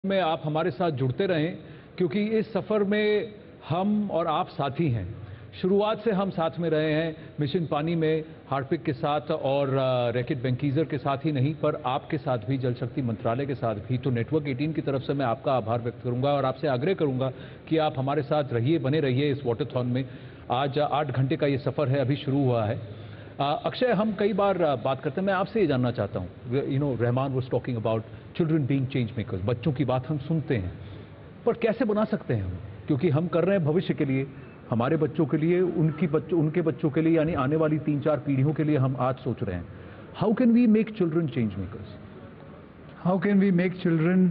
में आप हमारे साथ जुड़ते रहें, क्योंकि इस सफ़र में हम और आप साथी हैं। शुरुआत से हम साथ में रहे हैं, मिशन पानी में हार्पिक के साथ और रैकेट बेंकीज़र के साथ ही नहीं, पर आपके साथ भी, जल शक्ति मंत्रालय के साथ भी। तो नेटवर्क 18 की तरफ से मैं आपका आभार व्यक्त करूंगा और आपसे आग्रह करूंगा कि आप हमारे साथ रहिए, बने रहिए इस वाटरथॉन में। आज 8 घंटे का ये सफ़र है, अभी शुरू हुआ है। अक्षय, हम कई बार बात करते हैं, मैं आपसे ये जानना चाहता हूँ, Rahman was talking about children being change makers. बच्चों की बात हम सुनते हैं, पर कैसे बना सकते हैं हम? क्योंकि हम कर रहे हैं भविष्य के लिए, हमारे बच्चों के लिए, उनके बच्चों के लिए, यानी आने वाली 3-4 पीढ़ियों के लिए हम आज सोच रहे हैं। How can we make children change makers? How can we make children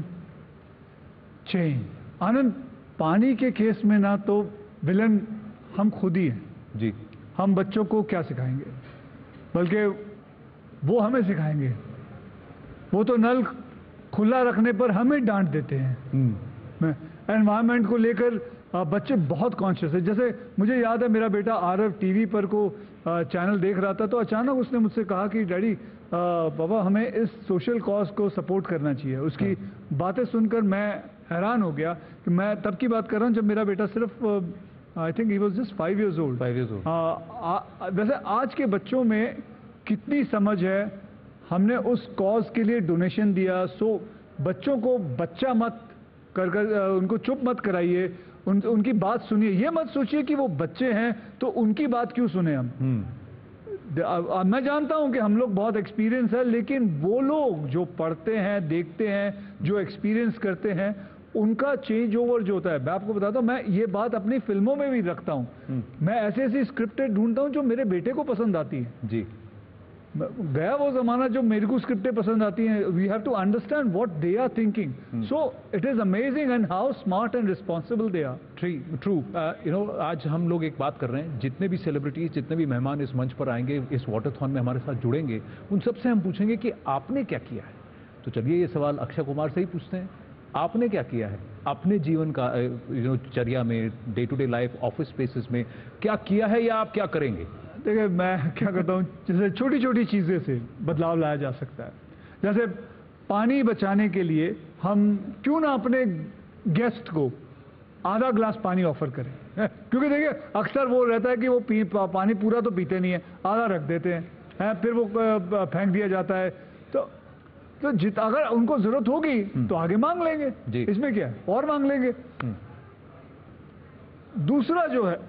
change? Anand, पानी के केस में ना तो विलन हम खुद ही हैं जी। हम बच्चों को क्या सिखाएंगे, बल्कि वो हमें सिखाएंगे। वो तो नल खुला रखने पर हमें डांट देते हैं। एनवायरनमेंट को लेकर बच्चे बहुत कॉन्शियस है। जैसे मुझे याद है, मेरा बेटा आरव टीवी पर को चैनल देख रहा था, तो अचानक उसने मुझसे कहा कि डैडी, पापा, हमें इस सोशल कॉज को सपोर्ट करना चाहिए। उसकी बातें सुनकर मैं हैरान हो गया कि मैं तब की बात कर रहा हूँ जब मेरा बेटा सिर्फ I think he was just 5 years old। 5 years old। वैसे आज के बच्चों में कितनी समझ है। हमने उस कॉज के लिए डोनेशन दिया। सो बच्चों को बच्चा मत कर उनको चुप मत कराइए, उनकी बात सुनिए। ये मत सोचिए कि वो बच्चे हैं तो उनकी बात क्यों सुने हम। मैं जानता हूं कि हम लोग बहुत एक्सपीरियंस है, लेकिन वो लोग जो पढ़ते हैं, देखते हैं, जो एक्सपीरियंस करते हैं, उनका चेंज ओवर जो होता है। मैं आपको बताता हूँ, मैं ये बात अपनी फिल्मों में भी रखता हूँ। मैं ऐसी ऐसी स्क्रिप्टें ढूंढता हूँ जो मेरे बेटे को पसंद आती है। जी। गया वो जमाना जो मेरे को स्क्रिप्टें पसंद आती हैं। We have to understand what they are thinking. So it is amazing and how smart and responsible they are. True. आज हम लोग एक बात कर रहे हैं, जितने भी सेलिब्रिटीज, जितने भी मेहमान इस मंच पर आएंगे, इस वाटरथॉन में हमारे साथ जुड़ेंगे, उन सबसे हम पूछेंगे कि आपने क्या किया है। तो चलिए ये सवाल अक्षय कुमार से ही पूछते हैं। आपने क्या किया है अपने जीवन का चर्या में, day to day life, office spaces में क्या किया है, या आप क्या करेंगे? देखिए, मैं क्या करता हूँ, जैसे छोटी छोटी चीज़ें से बदलाव लाया जा सकता है। जैसे पानी बचाने के लिए हम क्यों ना अपने गेस्ट को आधा ग्लास पानी ऑफर करें। क्योंकि देखिए, अक्सर वो रहता है कि वो पानी पूरा तो पीते नहीं है, आधा रख देते हैं, फिर वो फेंक दिया जाता है। तो अगर उनको जरूरत होगी तो आगे मांग लेंगे, इसमें क्या है, और मांग लेंगे। दूसरा जो है,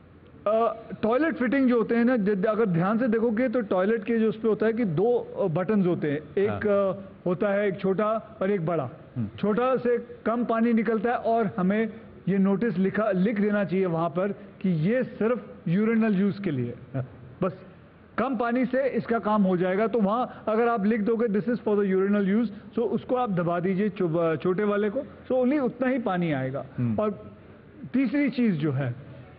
टॉयलेट फिटिंग जो होते हैं ना, अगर ध्यान से देखोगे तो टॉयलेट के जो उस पे होता है कि 2 बटन्स होते हैं। एक होता है एक छोटा और एक बड़ा। छोटा से कम पानी निकलता है और हमें ये नोटिस लिख देना चाहिए वहां पर कि ये सिर्फ यूरिनल यूज के लिए, बस कम पानी से इसका काम हो जाएगा। तो वहां अगर आप लिख दोगे this is for the urinal use, so उसको आप दबा दीजिए छोटे वाले को, सो ओनली उतना ही पानी आएगा। और तीसरी चीज जो है,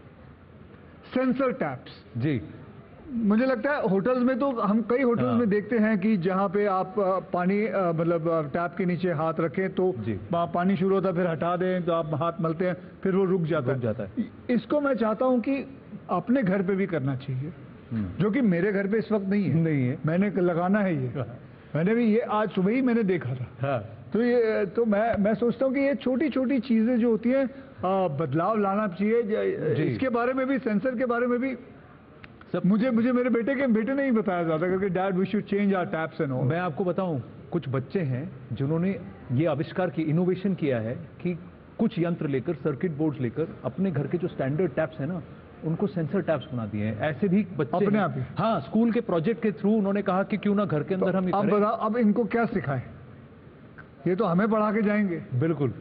सेंसर टैप्स। जी। मुझे लगता है होटल्स में तो हम कई होटल्स में देखते हैं कि जहां पे आप पानी मतलब टैप के नीचे हाथ रखें तो पानी शुरू होता है, फिर हटा दें तो आप हाथ मलते हैं, फिर वो रुक जाता है। इसको मैं चाहता हूं कि अपने घर पे भी करना चाहिए, जो कि मेरे घर पे इस वक्त नहीं है। मैंने लगाना है ये। मैंने भी ये आज सुबह ही मैंने देखा था। तो मैं सोचता हूँ कि ये छोटी छोटी चीजें जो होती हैं, बदलाव लाना चाहिए। इसके बारे में भी, सेंसर के बारे में भी मुझे मेरे बेटे ने ही बताया जाता, क्योंकि that we should change our taps and all. मैं आपको बताऊं, कुछ बच्चे हैं जिन्होंने ये आविष्कार की, इनोवेशन किया है कि कुछ यंत्र लेकर, सर्किट बोर्ड्स लेकर, अपने घर के जो स्टैंडर्ड टैप्स है ना, उनको सेंसर टैप्स बना दिए हैं। ऐसे भी बच्चे अपने आप ही। हाँ, स्कूल के प्रोजेक्ट के थ्रू उन्होंने कहा कि क्यों ना घर के अंदर हम अब बताओ, अब इनको क्या सिखाएं? ये तो हमें पढ़ा के जाएंगे। बिल्कुल।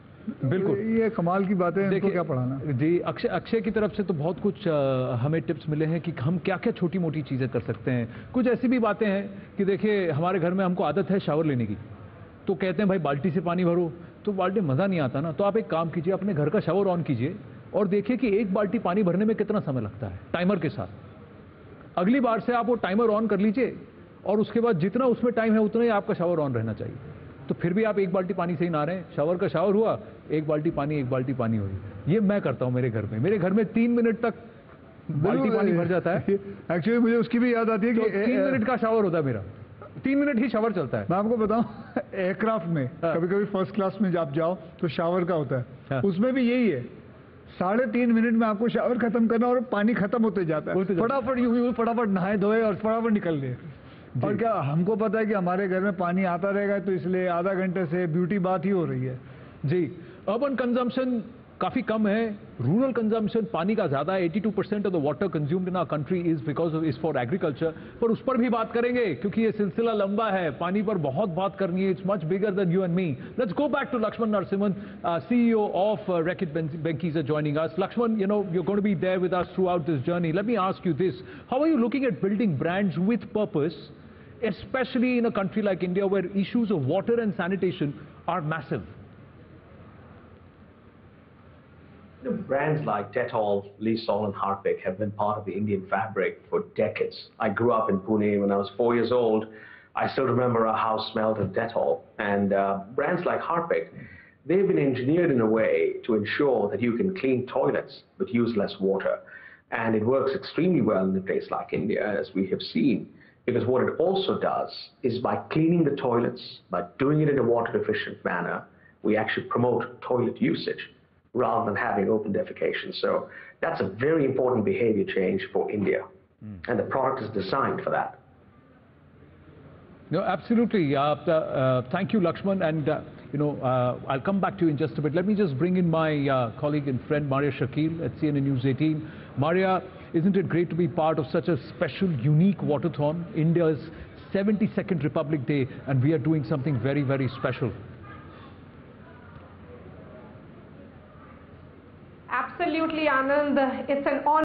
ये कमाल की बात है, इनको क्या पढ़ाना। जी, अक्षय की तरफ से तो बहुत कुछ हमें टिप्स मिले हैं कि हम क्या क्या छोटी मोटी चीजें कर सकते हैं। कुछ ऐसी भी बातें हैं कि देखिए, हमारे घर में हमको आदत है शावर लेने की, तो कहते हैं भाई बाल्टी से पानी भरो, तो बाल्टी मजा नहीं आता ना। तो आप एक काम कीजिए, अपने घर का शावर ऑन कीजिए और देखिए कि 1 बाल्टी पानी भरने में कितना समय लगता है, टाइमर के साथ। अगली बार से आप वो टाइमर ऑन कर लीजिए और उसके बाद जितना उसमें टाइम है उतना ही आपका शावर ऑन रहना चाहिए। तो फिर भी आप 1 बाल्टी पानी से ही नहा रहे हैं, शावर का शावर हुआ, 1 बाल्टी पानी हुई। ये मैं करता हूं मेरे घर में। मेरे घर में 3 मिनट तक बाल्टी पानी भर जाता है। एक्चुअली मुझे उसकी भी याद आती है कि 3 मिनट का शावर होता है मेरा। 3 मिनट ही शावर चलता है। मैं आपको बताऊं, एयरक्राफ्ट में कभी कभी फर्स्ट क्लास में आप जाओ तो शावर का होता है, उसमें भी यही है, 3.5 मिनट में आपको शावर खत्म करना और पानी खत्म होते जाता है, फटाफट यूं फटाफट नहाए धोए और फटाफट निकल ले। और क्या हमको पता है कि हमारे घर में पानी आता रहेगा, तो इसलिए आधा घंटे से ब्यूटी बात ही हो रही है। जी, अर्बन कंजम्पशन काफी कम है, रूरल कंजम्पशन पानी का ज्यादा है। 82% of the water consumed in our country is for agriculture. पर उस पर भी बात करेंगे क्योंकि ये सिलसिला लंबा है, पानी पर बहुत बात करनी है। It's much bigger than you and me. Let's go back to Lakshman Narasimhan, CEO of Reckitt Benckiser joining us. Lakshman, you know, you're going to be there with us throughout this journey. Let me ask you this: how are you looking at building brands with purpose, especially in a country like India where issues of water and sanitation are massive? Brands like Dettol, Lysol and Harpic have been part of the Indian fabric for decades. I grew up in Pune when I was 4 years old. I still remember our house smelled of Dettol. And brands like Harpic, they've been engineered in a way to ensure that you can clean toilets but use less water. And it works extremely well in a place like India, as we have seen, because what it also does is by cleaning the toilets, by doing it in a water efficient manner, we actually promote toilet usage rather than having open defecation. So that's a very important behavior change for India. And the product is designed for that. No, absolutely. Thank you, Lakshman. And, you know, I'll come back to you in just a bit. Let me just bring in my colleague and friend, Maria Shakil at CNN News 18. Maria, isn't it great to be part of such a special, unique waterthon, India's 72nd Republic Day, and we are doing something very, very special? Absolutely, Anand. It's an honor.